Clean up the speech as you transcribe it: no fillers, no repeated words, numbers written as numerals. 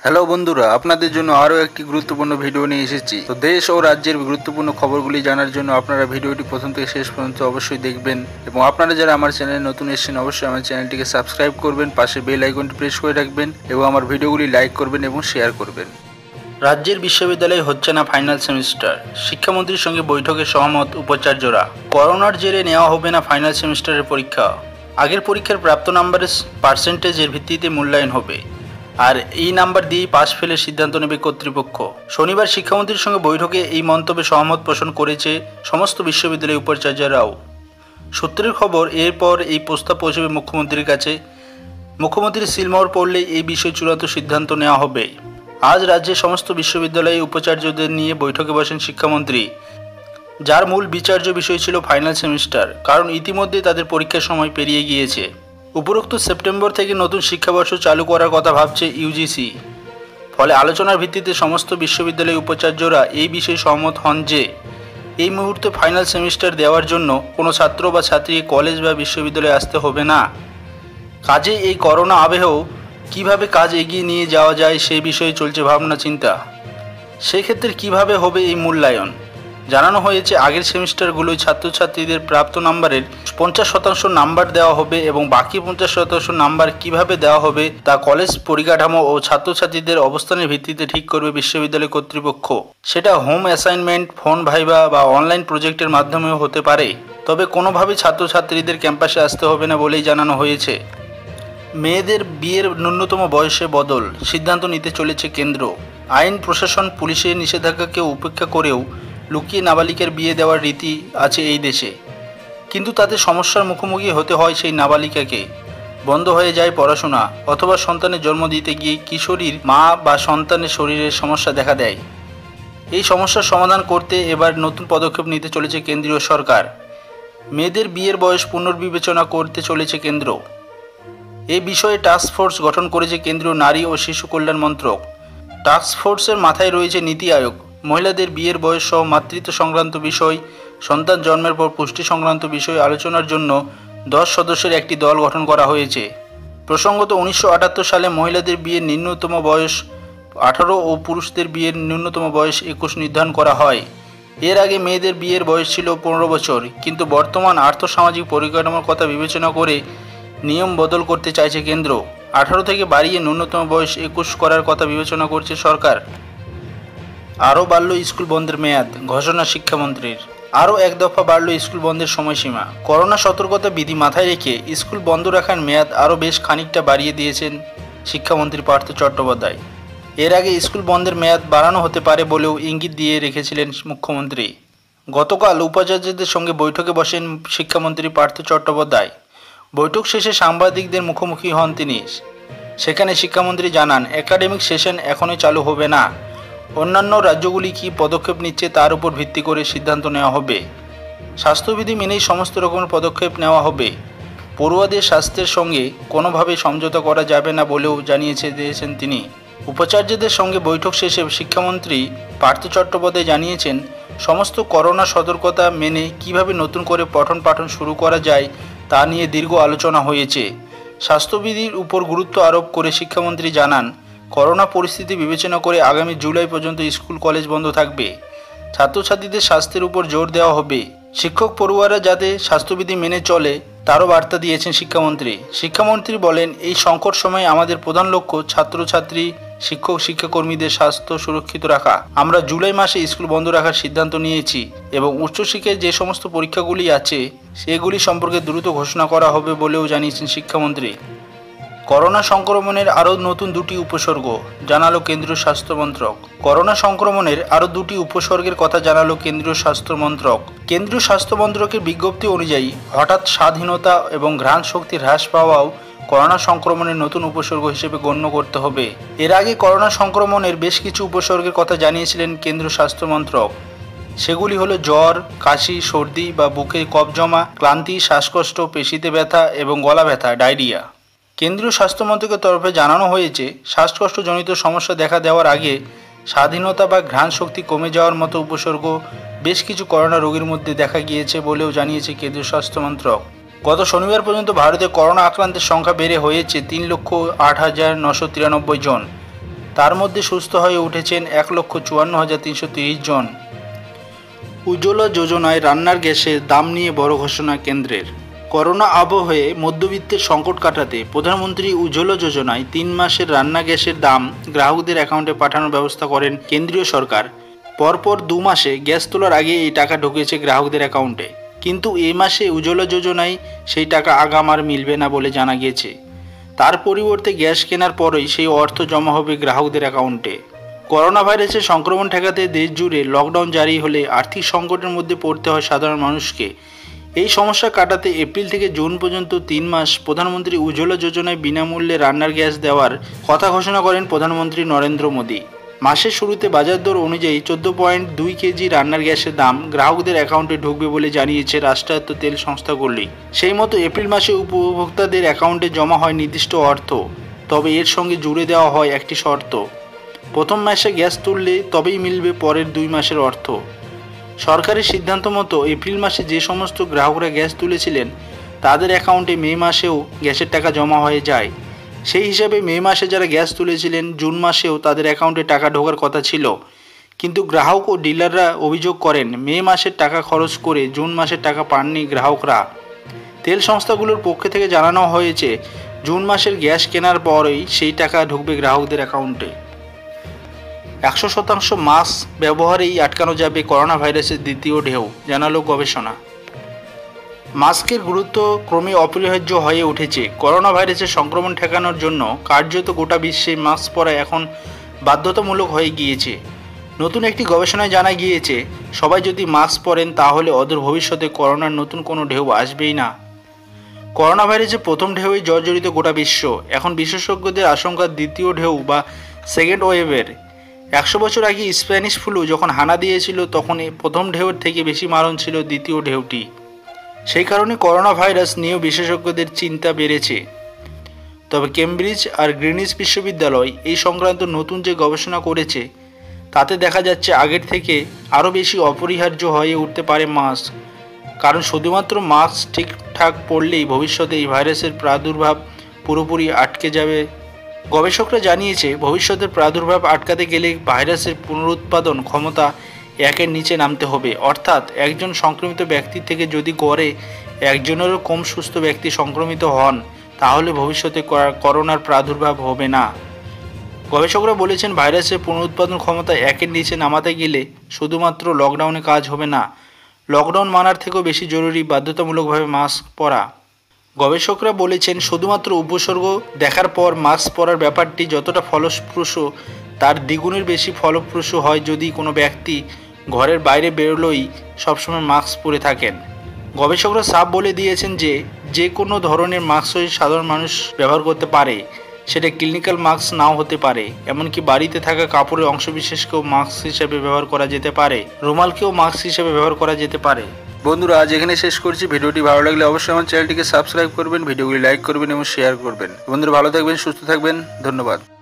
Hello বন্ধুরা, আপনাদের জন্য আরও একটি গুরুত্বপূর্ণ ভিডিও নিয়ে এসেছি। তো দেশ ও রাজ্যের গুরুত্বপূর্ণ খবরগুলি জানার জন্য আপনারা ভিডিওটি প্রথম থেকে শেষ পর্যন্ত অবশ্যই দেখবেন এবং আপনারা যারা আমার চ্যানেলে নতুন এসেছেন অবশ্যই আমার চ্যানেলটিকে সাবস্ক্রাইব করবেন, পাশে বেল আইকনটি প্রেস করে রাখবেন এবং আমার ভিডিওগুলি লাইক করবেন এবং শেয়ার করবেন। রাজ্যের বিশ্ববিদ্যালয়ে হচ্ছে না ফাইনাল সেমিস্টার, শিক্ষামন্ত্রীর সঙ্গে বৈঠকে সহমত উপাচার্যরা। করোনার জেরে নেওয়া হবে না ফাইনাল সেমিস্টারের পরীক্ষা। আগের পরীক্ষার প্রাপ্ত নাম্বারের পার্সেন্টেজের ভিত্তিতে মূল্যায়ন হবে, আর এই নাম্বার দিয়েই পাস ফেলের সিদ্ধান্ত নেবে কর্তৃপক্ষ। শনিবার শিক্ষামন্ত্রীর সঙ্গে বৈঠকে এই মন্তব্যে সহমত পোষণ করেছে সমস্ত বিশ্ববিদ্যালয়ের উপাচার্যরাও। সূত্রের খবর, এরপর এই প্রস্তাব পৌঁছবে মুখ্যমন্ত্রীর কাছে। মুখ্যমন্ত্রীর সিলমোহর পড়লে এই বিষয়ে চূড়ান্ত সিদ্ধান্ত নেওয়া হবে। আজ রাজ্যের সমস্ত বিশ্ববিদ্যালয়ে উপাচার্যদের নিয়ে বৈঠকে বসেন শিক্ষামন্ত্রী, যার মূল বিচার্য বিষয় ছিল ফাইনাল সেমিস্টার, কারণ ইতিমধ্যে তাদের পরীক্ষার সময় পেরিয়ে গিয়েছে। উপরোক্ত সেপ্টেম্বর থেকে নতুন শিক্ষাবর্ষ চালু করার কথা ভাবছে ইউজিসি। ফলে আলোচনার ভিত্তিতে সমস্ত বিশ্ববিদ্যালয়ের উপাচার্যরা এই বিষয়ে সহমত হন যে এই মুহূর্তে ফাইনাল সেমিস্টার দেওয়ার জন্য কোনো ছাত্র বা ছাত্রী কলেজ বা বিশ্ববিদ্যালয়ে আসতে হবে না। কাজে এই করোনা আবহেও কিভাবে কাজ এগিয়ে নিয়ে যাওয়া যায় সেই বিষয়ে চলছে ভাবনা চিন্তা। সেক্ষেত্রে কিভাবে হবে এই মূল্যায়ন জানানো হয়েছে। আগের সেমিস্টারগুলোয় ছাত্রছাত্রীদের প্রাপ্ত নাম্বারের 50% নাম্বার দেওয়া হবে এবং বাকি 50% নাম্বার কিভাবে দেওয়া হবে তা কলেজ পরিকাঠামো ও ছাত্রছাত্রীদের অবস্থানের ভিত্তিতে ঠিক করবে বিশ্ববিদ্যালয় কর্তৃপক্ষ। সেটা হোম অ্যাসাইনমেন্ট, ফোন ভাইভা বা অনলাইন প্রজেক্টের মাধ্যমেও হতে পারে, তবে কোনোভাবেই ছাত্রছাত্রীদের ক্যাম্পাসে আসতে হবে না বলেই জানানো হয়েছে। মেয়েদের বিয়ের ন্যূনতম বয়সে বদল সিদ্ধান্ত নিতে চলেছে কেন্দ্র। আইন প্রশাসন পুলিশের নিষেধাজ্ঞাকে উপেক্ষা করেও লুকিয়ে নাবালিকার বিয়ে দেওয়ার রীতি আছে এই দেশে, কিন্তু তাতে সমস্যার মুখোমুখি হতে হয় সেই নাবালিকাকে। বন্ধ হয়ে যায় পড়াশোনা, অথবা সন্তানের জন্ম দিতে গিয়ে কিশোরীর মা বা সন্তানের শরীরের সমস্যা দেখা দেয়। এই সমস্যার সমাধান করতে এবার নতুন পদক্ষেপ নিতে চলেছে কেন্দ্রীয় সরকার। মেয়েদের বিয়ের বয়স পুনর্বিবেচনা করতে চলেছে কেন্দ্র। এই বিষয়ে টাস্ক ফোর্স গঠন করেছে কেন্দ্রীয় নারী ও শিশু কল্যাণ মন্ত্রক। টাস্ক ফোর্সের মাথায় রয়েছে নীতি আয়োগ। মহিলাদের বিয়ের বয়স সহ মাতৃত্ব সংক্রান্ত বিষয়, সন্তান জন্মের পর পুষ্টি সংক্রান্ত বিষয় আলোচনার জন্য 10 সদস্যের একটি দল গঠন করা হয়েছে। প্রসঙ্গত 1978 সালে মহিলাদের বিয়ের নিম্নতম বয়স 18 ও পুরুষদের বিয়ের ন্যূনতম বয়স 21 নির্ধারণ করা হয়। এর আগে মেয়েদের বিয়ের বয়স ছিল 15 বছর, কিন্তু বর্তমান আর্থসামাজিক পরিকাঠামোর কথা বিবেচনা করে নিয়ম বদল করতে চাইছে কেন্দ্র। 18 থেকে বাড়িয়ে ন্যূনতম বয়স 21 করার কথা বিবেচনা করছে সরকার। আরও বাড়ল স্কুল বন্ধের মেয়াদ, ঘোষণা শিক্ষামন্ত্রীর। আরও এক দফা বাড়ল স্কুল বন্ধের সময়সীমা। করোনা সতর্কতা বিধি মাথায় রেখে স্কুল বন্ধ রাখার মেয়াদ আরও বেশ খানিকটা বাড়িয়ে দিয়েছেন শিক্ষামন্ত্রী পার্থ চট্টোপাধ্যায়। এর আগে স্কুল বন্ধের মেয়াদ বাড়ানো হতে পারে বলেও ইঙ্গিত দিয়ে রেখেছিলেন মুখ্যমন্ত্রী। গতকাল উপাচার্যদের সঙ্গে বৈঠকে বসেন শিক্ষামন্ত্রী পার্থ চট্টোপাধ্যায়। বৈঠক শেষে সাংবাদিকদের মুখোমুখি হন তিনি। সেখানে শিক্ষামন্ত্রী জানান, একাডেমিক সেশন এখনই চালু হবে না। অন্যান্য রাজ্যগুলি কী পদক্ষেপ নিচ্ছে তার উপর ভিত্তি করে সিদ্ধান্ত নেওয়া হবে। স্বাস্থ্যবিধি মেনেই সমস্ত রকমের পদক্ষেপ নেওয়া হবে। পড়ুয়াদের স্বাস্থ্যের সঙ্গে কোনোভাবেই সমঝোতা করা যাবে না বলেও দিয়েছেন তিনি। উপাচার্যদের সঙ্গে বৈঠক শেষে শিক্ষামন্ত্রী পার্থ চট্টোপাধ্যায় জানিয়েছেন, সমস্ত করোনা সতর্কতা মেনে কিভাবে নতুন করে পঠন পাঠন শুরু করা যায় তা নিয়ে দীর্ঘ আলোচনা হয়েছে। স্বাস্থ্যবিধির উপর গুরুত্ব আরোপ করে শিক্ষামন্ত্রী জানান, করোনা পরিস্থিতি বিবেচনা করে আগামী জুলাই পর্যন্ত স্কুল কলেজ বন্ধ থাকবে। ছাত্রছাত্রীদের স্বাস্থ্যের উপর জোর দেওয়া হবে। শিক্ষক পড়ুয়ারা যাতে স্বাস্থ্যবিধি মেনে চলে তারও বার্তা দিয়েছেন শিক্ষামন্ত্রী। শিক্ষামন্ত্রী বলেন, এই সংকট সময়ে আমাদের প্রধান লক্ষ্য ছাত্রছাত্রী, শিক্ষক শিক্ষাকর্মীদের স্বাস্থ্য সুরক্ষিত রাখা। আমরা জুলাই মাসে স্কুল বন্ধ রাখার সিদ্ধান্ত নিয়েছি এবং উচ্চশিক্ষায় যে সমস্ত পরীক্ষাগুলি আছে সেগুলি সম্পর্কে দ্রুত ঘোষণা করা হবে বলেও জানিয়েছেন শিক্ষামন্ত্রী। করোনা সংক্রমণের আরও নতুন 2টি উপসর্গ জানালো কেন্দ্রীয় স্বাস্থ্য মন্ত্রক। করোনা সংক্রমণের আরও 2টি উপসর্গের কথা জানালো কেন্দ্রীয় স্বাস্থ্য মন্ত্রক। কেন্দ্রীয় স্বাস্থ্য মন্ত্রকের বিজ্ঞপ্তি অনুযায়ী হঠাৎ স্বাধীনতা এবং ঘ্রাণ শক্তি হ্রাস পাওয়াও করোনা সংক্রমণের নতুন উপসর্গ হিসেবে গণ্য করতে হবে। এর আগে করোনা সংক্রমণের বেশ কিছু উপসর্গের কথা জানিয়েছিলেন কেন্দ্রীয় স্বাস্থ্য মন্ত্রক। সেগুলি হলো জ্বর, কাশি, সর্দি বা বুকে কফ জমা, ক্লান্তি, শ্বাসকষ্ট, পেশিতে ব্যথা এবং গলা ব্যথা, ডায়রিয়া। কেন্দ্রীয় স্বাস্থ্য মন্ত্রকের তরফে জানানো হয়েছে, শ্বাসকষ্টজনিত সমস্যা দেখা দেওয়ার আগে স্বাধীনতা বা ঘ্রাণ শক্তি কমে যাওয়ার মতো উপসর্গ বেশ কিছু করোনা রোগীর মধ্যে দেখা গিয়েছে বলেও জানিয়েছে কেন্দ্রীয় স্বাস্থ্য মন্ত্রক। গত শনিবার পর্যন্ত ভারতে করোনা আক্রান্তের সংখ্যা বেড়ে হয়েছে 3,08,993 জন। তার মধ্যে সুস্থ হয়ে উঠেছেন 1,54,330 জন। উজ্জ্বলা যোজনায় রান্নার গ্যাসের দাম নিয়ে বড় ঘোষণা কেন্দ্রের। করোনা আবহে মধ্যবিত্তের সংকট কাটাতে প্রধানমন্ত্রী উজ্জ্বলা যোজনায় 3 মাসের রান্না গ্যাসের দাম গ্রাহকদের অ্যাকাউন্টে পাঠানোর ব্যবস্থা করেন কেন্দ্রীয় সরকার। পরপর 2 মাসে গ্যাস তোলার আগে এই টাকা ঢুকেছে গ্রাহকদের অ্যাকাউন্টে, কিন্তু এই মাসে উজ্জ্বলা যোজনায় সেই টাকা আগাম আর মিলবে না বলে জানা গিয়েছে। তার পরিবর্তে গ্যাস কেনার পরেই সেই অর্থ জমা হবে গ্রাহকদের অ্যাকাউন্টে। করোনা ভাইরাসের সংক্রমণ ঠেকাতে দেশ জুড়ে লকডাউন জারি হলে আর্থিক সংকটের মধ্যে পড়তে হয় সাধারণ মানুষকে। এই সমস্যা কাটাতে এপ্রিল থেকে জুন পর্যন্ত 3 মাস প্রধানমন্ত্রী উজ্জ্বলা যোজনায় বিনামূল্যে রান্নার গ্যাস দেওয়ার কথা ঘোষণা করেন প্রধানমন্ত্রী নরেন্দ্র মোদী। মাসের শুরুতে বাজার দর অনুযায়ী 14.2 কেজি রান্নার গ্যাসের দাম গ্রাহকদের অ্যাকাউন্টে ঢুকবে বলে জানিয়েছে রাষ্ট্রায়ত্ত তেল সংস্থাগুলি। সেই মতো এপ্রিল মাসে উপভোক্তাদের অ্যাকাউন্টে জমা হয় নির্দিষ্ট অর্থ, তবে এর সঙ্গে জুড়ে দেওয়া হয় একটি শর্ত। প্রথম মাসে গ্যাস তুললে তবেই মিলবে পরের 2 মাসের অর্থ। সরকারের সিদ্ধান্ত মতো এপ্রিল মাসে যে সমস্ত গ্রাহকরা গ্যাস তুলেছিলেন তাদের অ্যাকাউন্টে মে মাসেও গ্যাসের টাকা জমা হয়ে যায়। সেই হিসাবে মে মাসে যারা গ্যাস তুলেছিলেন জুন মাসেও তাদের অ্যাকাউন্টে টাকা ঢোকার কথা ছিল, কিন্তু গ্রাহক ও ডিলাররা অভিযোগ করেন মে মাসের টাকা খরচ করে জুন মাসের টাকা পাননি গ্রাহকরা। তেল সংস্থাগুলোর পক্ষ থেকে জানানো হয়েছে জুন মাসের গ্যাস কেনার পরেই সেই টাকা ঢুকবে গ্রাহকদের অ্যাকাউন্টে। 100% মাস্ক ব্যবহারেই আটকানো যাবে করোনা ভাইরাসের দ্বিতীয় ঢেউ, জানালো গবেষণা। মাস্কের গুরুত্ব ক্রমে অপরিহার্য হয়ে উঠেছে। করোনা ভাইরাসের সংক্রমণ ঠেকানোর জন্য কার্যত গোটা বিশ্বে মাস্ক পরা এখন বাধ্যতামূলক হয়ে গিয়েছে। নতুন একটি গবেষণায় জানা গিয়েছে সবাই যদি মাস্ক পরেন তাহলে অদূর ভবিষ্যতে করোনার নতুন কোনো ঢেউ আসবেই না। করোনা ভাইরাসের প্রথম ঢেউয়ে জর্জরিত গোটা বিশ্ব। এখন বিশেষজ্ঞদের আশঙ্কা দ্বিতীয় ঢেউ বা সেকেন্ড ওয়েভের। 100 বছর আগে স্প্যানিশ ফ্লু যখন হানা দিয়েছিল তখন প্রথম ঢেউয়ের থেকে বেশি মারণ ছিল দ্বিতীয় ঢেউটি। সেই কারণে করোনা ভাইরাস নিয়েও বিশেষজ্ঞদের চিন্তা বেড়েছে। তবে কেমব্রিজ আর গ্রিনিচ বিশ্ববিদ্যালয় এই সংক্রান্ত নতুন যে গবেষণা করেছে তাতে দেখা যাচ্ছে আগের থেকে আরও বেশি অপরিহার্য হয়ে উঠতে পারে মাস্ক। কারণ শুধুমাত্র মাস্ক ঠিকঠাক পরলেই ভবিষ্যতে এই ভাইরাসের প্রাদুর্ভাব পুরোপুরি আটকে যাবে। গবেষকরা জানিয়েছে ভবিষ্যতের প্রাদুর্ভাব আটকাতে গেলে ভাইরাসের পুনরুৎপাদন ক্ষমতা 1-এর নিচে নামতে হবে। অর্থাৎ একজন সংক্রমিত ব্যক্তি থেকে যদি গড়ে একজনেরও কম সুস্থ ব্যক্তি সংক্রমিত হন তাহলে ভবিষ্যতে করোনার প্রাদুর্ভাব হবে না। গবেষকরা বলেছেন ভাইরাসের পুনরুৎপাদন ক্ষমতা 1-এর নিচে নামাতে গেলে শুধুমাত্র লকডাউনে কাজ হবে না, লকডাউন মানার থেকেও বেশি জরুরি বাধ্যতামূলকভাবে মাস্ক পরা। গবেষকরা বলেছেন শুধুমাত্র উপসর্গ দেখার পর মাস্ক পরার ব্যাপারটি যতটা ফলপ্রসূ তার দ্বিগুণের বেশি ফলপ্রসূ হয় যদি কোনো ব্যক্তি ঘরের বাইরে বেরোলেই সবসময় মাস্ক পরে থাকেন। গবেষকরা সাফ বলে দিয়েছেন যে কোনো ধরনের মাস্কই সাধারণ মানুষ ব্যবহার করতে পারে, সেটা ক্লিনিক্যাল মাস্ক নাও হতে পারে। এমনকি বাড়িতে থাকা কাপড়ের অংশবিশেষকেও মাস্ক হিসেবে ব্যবহার করা যেতে পারে, রুমালকেও মাস্ক হিসেবে ব্যবহার করা যেতে পারে। বন্ধুরা আজ এখানে শেষ করছি। ভিডিওটি ভালো লাগলে অবশ্যই আমার চ্যানেলটিকে সাবস্ক্রাইব করবেন, ভিডিওগুলি লাইক করবেন এবং শেয়ার করবেন। বন্ধুরা ভালো থাকবেন, সুস্থ থাকবেন, ধন্যবাদ।